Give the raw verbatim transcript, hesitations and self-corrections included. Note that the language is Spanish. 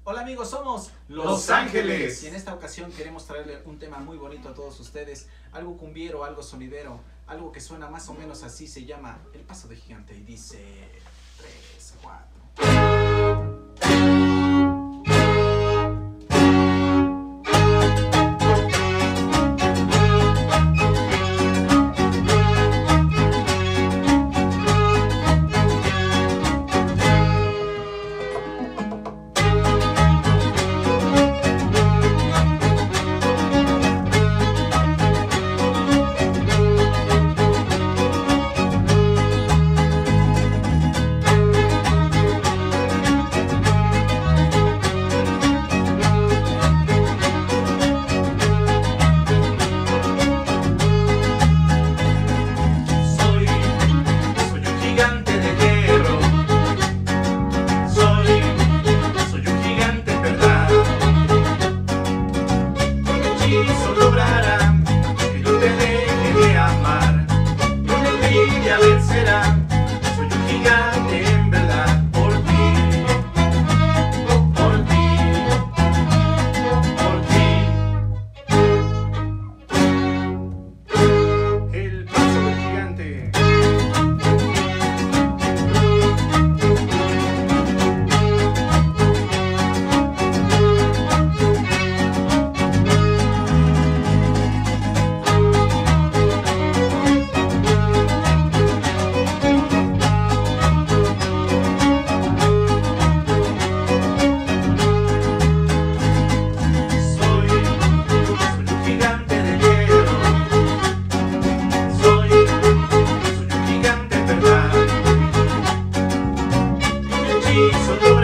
Hola amigos, somos Los Ángeles. Y en esta ocasión queremos traerle un tema muy bonito a todos ustedes. Algo cumbiero, algo sonidero, algo que suena más o menos así. Se llama El Paso de Gigante y dice tres, cuatro. Eso logrará que no te deje de amar. No te envidia vencerá. Soy un gigante en verdad. Por ti, por ti, por ti. El paso del gigante. So